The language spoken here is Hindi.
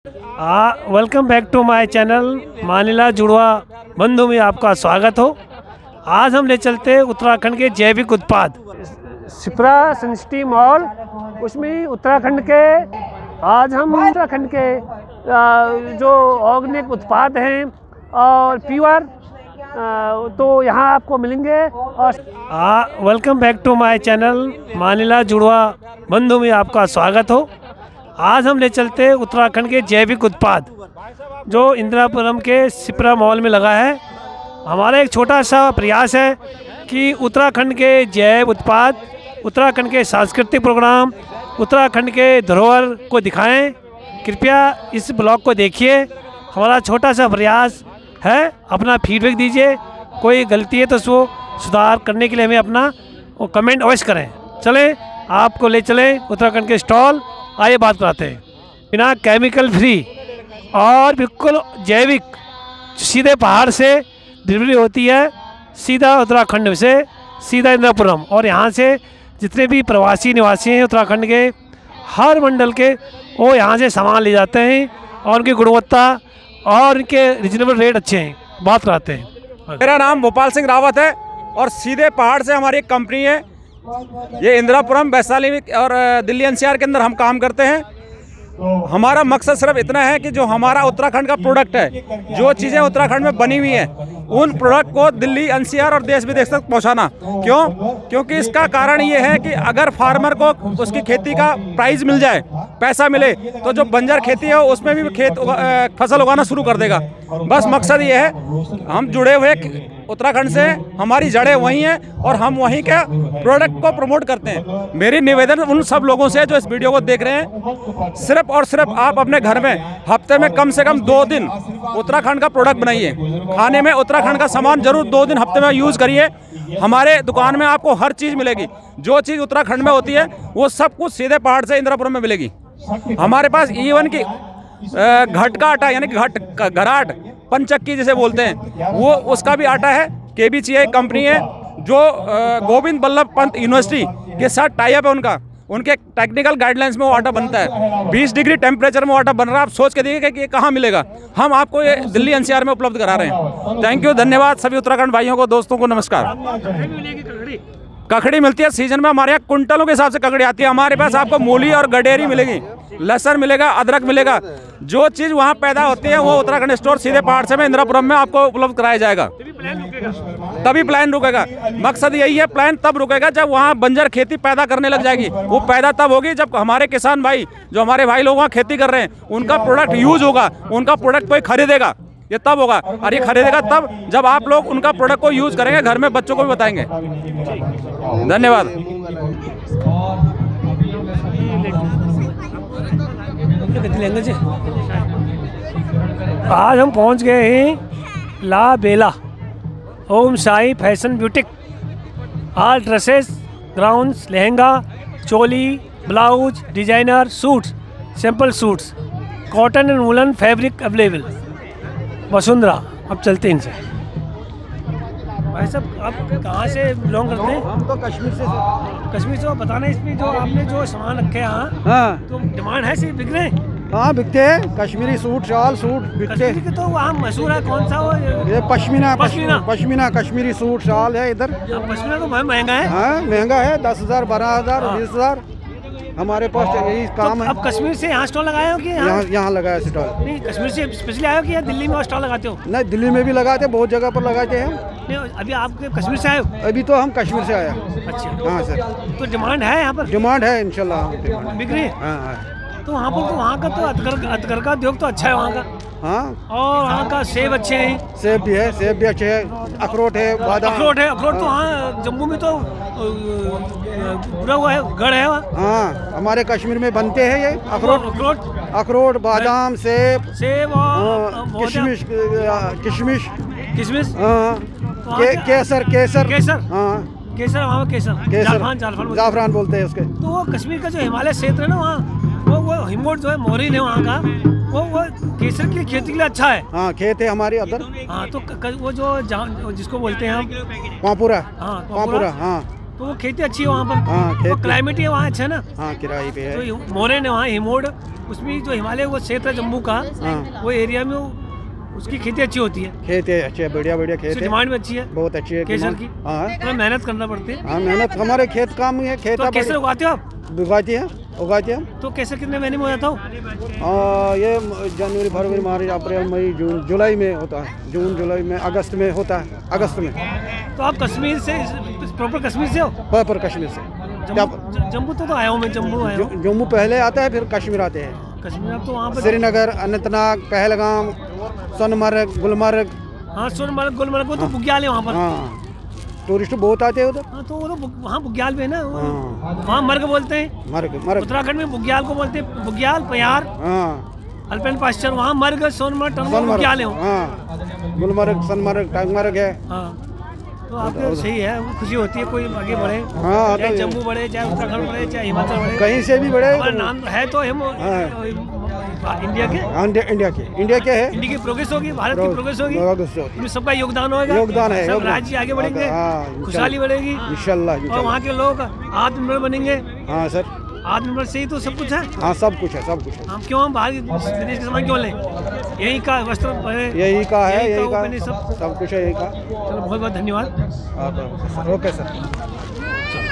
Welcome back to my channel मानिला जुड़वा बंधु में आपका स्वागत हो। आज हम ले चलते हैं उत्तराखंड के जैविक उत्पाद सिप्रा सनसिटी मॉल, उसमें उत्तराखंड के जो ऑर्गेनिक उत्पाद हैं और प्योर तो यहाँ आपको मिलेंगे। और welcome back to my channel मानिला जुड़वा बंधु में आपका स्वागत हो। आज हम ले चलते हैं उत्तराखंड के जैविक उत्पाद जो इंदिरापुरम के सिप्रा मॉल में लगा है। हमारा एक छोटा सा प्रयास है कि उत्तराखंड के जैव उत्पाद, उत्तराखंड के सांस्कृतिक प्रोग्राम, उत्तराखंड के धरोहर को दिखाएं। कृपया इस ब्लॉग को देखिए। हमारा छोटा सा प्रयास है, अपना फीडबैक दीजिए। कोई गलती है तो उसको सुधार करने के लिए हमें अपना कमेंट अवश्य करें। चलें आपको ले चलें उत्तराखंड के स्टॉल। आइए बात कराते हैं। बिना केमिकल फ्री और बिल्कुल जैविक सीधे पहाड़ से डिलीवरी होती है, सीधा उत्तराखंड से सीधा इंदिरापुरम। और यहाँ से जितने भी प्रवासी निवासी हैं उत्तराखंड के हर मंडल के, वो यहाँ से सामान ले जाते हैं और उनकी गुणवत्ता और उनके रिजनेबल रेट अच्छे हैं। बात कराते हैं। मेरा नाम भोपाल सिंह रावत है और सीधे पहाड़ से हमारी एक कंपनी है। ये इंदिरापुरम, वैशाली और दिल्ली एनसीआर के अंदर हम काम करते हैं। हमारा मकसद सिर्फ इतना है कि जो हमारा उत्तराखंड का प्रोडक्ट है, जो चीज़ें उत्तराखंड में बनी हुई हैं, उन प्रोडक्ट को दिल्ली एनसीआर और देश विदेश तक पहुंचाना। क्योंकि इसका कारण ये है कि अगर फार्मर को उसकी खेती का प्राइस मिल जाए, पैसा मिले, तो जो बंजर खेती है उसमें भी फसल उगाना शुरू कर देगा। बस मकसद ये है, हम जुड़े हुए उत्तराखंड से, हमारी जड़ें वहीं हैं और हम वहीं के प्रोडक्ट को प्रमोट करते हैं। मेरी निवेदन उन सब लोगों से जो इस वीडियो को देख रहे हैं, सिर्फ और सिर्फ आप अपने घर में हफ्ते में कम से कम 2 दिन उत्तराखंड का प्रोडक्ट बनाइए। खाने में उत्तराखंड का सामान जरूर 2 दिन हफ्ते में यूज़ करिए। हमारे दुकान में आपको हर चीज़ मिलेगी। जो चीज़ उत्तराखंड में होती है वो सब कुछ सीधे पहाड़ से इंदिरापुरम में मिलेगी। हमारे पास इवन की घट का आटा, यानी कि घराट, पंचक्की जिसे बोलते हैं, वो उसका भी आटा है। KBCI कंपनी है जो गोविंद बल्लभ पंत यूनिवर्सिटी के साथ टाई अप है उनका। उनके टेक्निकल गाइडलाइंस में वो आटा बनता है। 20 डिग्री टेम्परेचर में वो आटा बन रहा है। आप सोच के देखिए कि ये कहाँ मिलेगा। हम आपको ये दिल्ली एनसीआर में उपलब्ध करा रहे हैं। थैंक यू, धन्यवाद सभी उत्तराखंड भाइयों को, दोस्तों को नमस्कार। ककड़ी मिलती है सीजन में। हमारे यहाँ कुंटलों के हिसाब से ककड़ी आती है। हमारे पास आपको मूली और गडेरी मिलेगी, लहसुन मिलेगा, अदरक मिलेगा। जो चीज़ वहाँ पैदा होती है वो उत्तराखंड स्टोर सीधे पहाड़ से में इंदिरापुरम में आपको उपलब्ध कराया जाएगा। तभी प्लान रुकेगा। मकसद यही है, प्लान तब रुकेगा जब वहाँ बंजर खेती पैदा करने लग जाएगी। वो पैदा तब होगी जब हमारे किसान भाई, जो हमारे भाई लोग वहाँ खेती कर रहे हैं, उनका प्रोडक्ट यूज होगा, उनका प्रोडक्ट कोई खरीदेगा। ये तब होगा, और ये खरीदेगा तब जब आप लोग उनका प्रोडक्ट को यूज करेंगे, घर में बच्चों को भी बताएंगे। धन्यवाद। आज हम पहुंच गए हैं la bella Om Sai fashion boutique. All dresses, gowns, lehenga, choli, blouse, designer suits, simple suits, cotton and woollen fabric available. Vasundhara. अब चलते हैं इनसे। भाई साहब, आप कहाँ से बिलोंग करते हैं? हम तो कश्मीर से। कश्मीर से। बताना इसमें जो आपने जो सामान रखे हैं यहाँ, हाँ, तो डिमांड है, सिर्फ बिक रहे हैं? हाँ, बिकते हैं। कश्मीरी सूट, शाल, सूट बिकते कश्मीरी के तो वहाँ मशहूर है। कौन सा वो? ये पश्मीना। पश्मीना। पश्मीना कश्मीरी सूट, शाल है इधर। पश्मीना तो बहुत महंगा है। हाँ, महंगा है। 10,000, 12,000, 20,000। हमारे पास यही काम है। अब कश्मीर से यहाँ स्टॉल लगाए हो कि यहाँ लगाया स्टॉल? नहीं, कश्मीर से स्पेशली आए हो कि दिल्ली में स्टॉल लगाते हो? नहीं, दिल्ली में भी लगाते, बहुत जगह पर लगाते हैं। नहीं, अभी आप कश्मीर से आए हो? अभी तो हम कश्मीर से आया। अच्छा। हाँ सर। तो डिमांड है यहाँ पर? डिमांड है इंशाल्लाह। बिक रही है? हाँ। तो वहाँ पर, तो वहाँ का तो अतकर का उद्योग तो अच्छा है वहाँ का। हाँ, और वहाँ का सेब अच्छे हैं। सेब भी है, सेब भी अच्छे है। अखरोट है, बादाम। अखरोट है। अखरोट तो वहाँ जम्मू में तो पूरा हुआ है, गढ़ है वहाँ। हाँ, हमारे कश्मीर में बनते हैं ये अखरोट। अखरोट, बादाम, सेब और किशमिश, किशमिश, केसर। हाँ, केसर। वहाँ केसर, जाफरान बोलते हैं उसके। तो वो कश्मीर का जो हिमालय क्षेत्र है ना, वहाँ वो हिमोट जो है, मोरिन है वहाँ का, वो केसर की खेती के लिए अच्छा है। हाँ, खेत है हमारे उधर। हाँ, तो वो जो जिसको बोलते हैं हम पापुरा। हाँ, पापुरा। हाँ, तो वो खेती अच्छी है वहाँ पर। हाँ, खेती। तो क्लाइमेट है वहाँ अच्छा है ना। हाँ, किराए पे है। जो मोरेन है वहाँ हिमोड, उसमें जो हिमालय वो क्षेत्र है जम्मू का, हाँ। वो एरिया में उसकी खेती अच्छी होती है। खेत है अच्छे, बढ़िया बढ़िया खेत है। डिमांड भी अच्छी है बहुत अच्छी है केसर की। हाँ थोड़ा मेहनत करना पड़ती है। हाँ, मेहनत हमारे खेत काम ही है। खेत तो केसर उगाते हो आप? उगाते हैं। तो केसर कितने महीने में हो जाता हो? ये जनवरी, फरवरी, मार्च, अप्रैल, मई, जून, जुलाई में होता है। जून, जुलाई में, अगस्त में होता है। अगस्त में। तो आप कश्मीर से, प्रॉपर कश्मीर से हो? पर कश्मीर से। जम्मू तो आया हूँ मैं, जम्मू आया हूँ। जम्मू पहले आता है, फिर कश्मीर आते हैं। कश्मीर आप तो वहाँ पर श्रीनगर, अनंतनाग, पहलगाम, सोनमर्ग, गुलमर्ग। हाँ, सोनमर्ग, गुलमर्ग, वो तो बुग्याल है वहाँ पर। हाँ, टूरिस्ट बहुत आते हैं उधर। हाँ, तो वो तो वहाँ बुग्याल में है ना। हाँ। वहाँ मर्ग बोलते हैं। मर्ग। उत्तराखंड में बुग्याल को बोलते हैं, बुग्याल, पयार, हाँ, अल्पाइन पास्चर। वहाँ मर्ग, सोनमर्ग, टनमर्ग, बुग्याल है वो। हाँ, गुलमर्ग, सोनमर्ग, टंगमर्ग है। हाँ, तो आपको सही है, खुशी होती है कोई आगे बढ़े। हाँ, चाहे तो जम्मू बढ़े, चाहे उत्तराखंड बढ़े, चाहे हिमाचल बढ़े, कहीं से भी बढ़े। हमारा नाम है तो हम इंडिया के। इंडिया के है। इंडिया की प्रोग्रेस होगी, भारत की प्रोग्रेस होगी, इसमें सबका योगदान होगा। योगदान है। सब राज्य आगे बढ़ेंगे, हाँ, खुशहाली बढ़ेगी इंशाल्लाह। और वहाँ के लोग आत्मनिर्भर बनेंगे। हाँ सर, आत्मनिर्भर से ही तो सब कुछ है। हाँ, सब कुछ है, सब कुछ है। हम क्यों, हम बाहर विदेश के सामान क्यों लें? यही का वस्त्र है, यही का है, यही का सब सब कुछ है, यही का। चलो, बहुत बहुत धन्यवाद। Okay sir.